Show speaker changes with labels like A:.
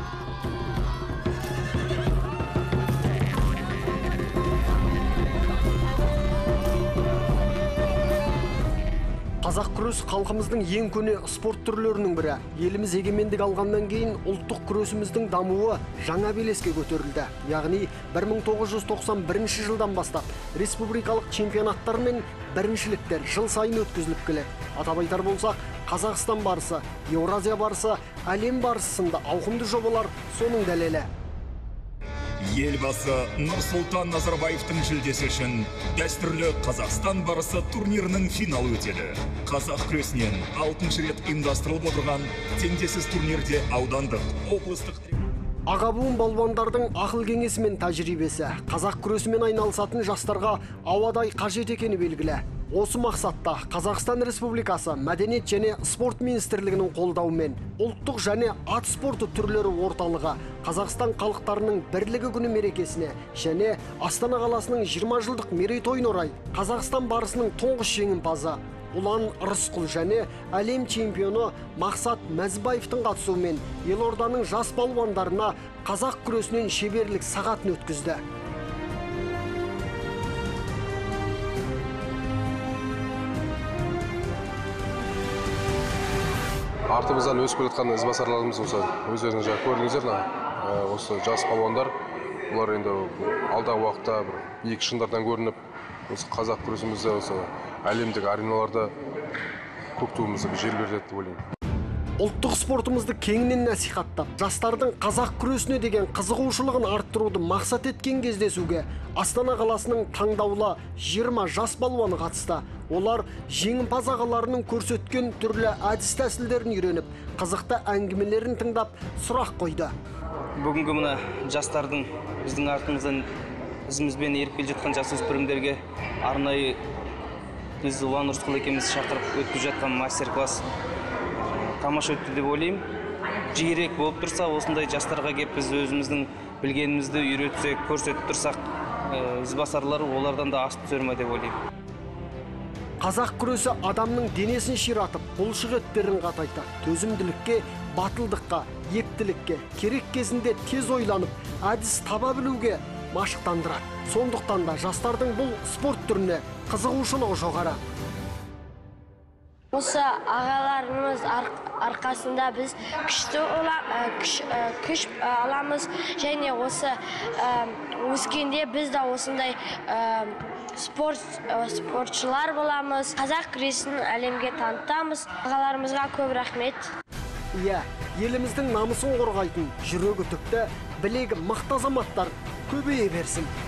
A: Қазақ күресі халқымыздың ең көне спорт түрлерінің бірі. Еліміз егемендік алғаннан кейін ұлттық күресіміздің дамуы жаңа белеске көтерілді. Яғни 1991 жылдан бастап республикалық чемпионаттар мен біріншіліктер жыл сайын өткізіліп келеді. Атап айтар болсақ, Қазақстан барысы, Еуразия барысы, әлем барысы сынды ауқымды жобалар соның дәлелі.
B: Елбасы Нұрсұлтан Назарбаевтың жүлдесі үшін дәстүрлі Қазақстан барысы турнирінің финалы өтеді. Қазақ күресінен 6-шы рет ұйымдастырылып отырған теңдессіз турнирде аудандық, облыстық
A: Аға буын балуандардың ақыл кеңесі мен тәжірибесі қазақ күресімен айналысатын жастарға ауадай қажет екені белгілі. Осы мақсатта Қазақстан Республикасы Мәдениет және спорт министрлігінің қолдауымен ұлттық және ат спорты түрлері орталығы Қазақстан халықтарының бірлігі күні мерекесіне және Астана қаласының 20 жылдық мерейтойына орай Қазақстан барысының тұңғыш жеңімпазы Ұлан Рысқұл және әлем чемпионы Мақсат Мәзбаевтың қатысуымен елорданың жас балуандарына қазақ күресінен шеберлік сағатын өткізді.
C: Артымыздан өсіп келатқан ізбасарларымыз осы өздеріңіз жаңа көрдіңіздер, осы жас балуандар, олар енді алдағы уақытта бір биік шыңдардан көрініп, осы қазақ күресімізді осы әлемдік ареналарда көк туымызды жер береді деп ойлаймын.
A: Ұлттық спортымызды кеңінен насихаттап, жастардың қазақ күресіне деген қызығушылығын арттыруды мақсат еткен кездесуге Астана қаласының таңдаулы 20 жас балуаны қатысты. Олар жеңімпаз ағаларының көрсеткен түрлі әдіс тәсілдерін үйреніп, қызықты әңгімелерін тыңдап, сұрақ қойды.
D: Бүгінгі мына жастардың біздің артымыздан ізімізбен еріп келе жатқан жасөспірімдерге арнайы біз Ұлан Рысқұл екеуміз шақырып өткізіп жатқан мастер-класс тамаша өтті деп ойлаймын. Жиірек болып тұрса, осындай жастарға кеп біз өзіміздің білгенімізді үйретсек, көрсетіп тұрсақ, ізбасарлар олардан да асып түсер ме деп ойлаймын.
A: Қазақ күресі адамның денесін ширатып, бұлшық еттерін қатайтады. Төзімділікке, батылдыққа, ектілікке, керек кезінде тез ойланып, әдіс таба білуге машықтандырады. Сондықтан да жастардың бұл спорт түріне қызығушылығы жоғары.
E: Осы ағаларымыз арқасында біз күш аламыз, және осы өскенде біз де осындай спортшылар боламыз. Қазақ күресін әлемге танытамыз. Ағаларымызға көп рахмет.
A: Иә, еліміздің намысын қорғайтын жүрегі түкті, білегі мықты азаматтар көбейе берсін.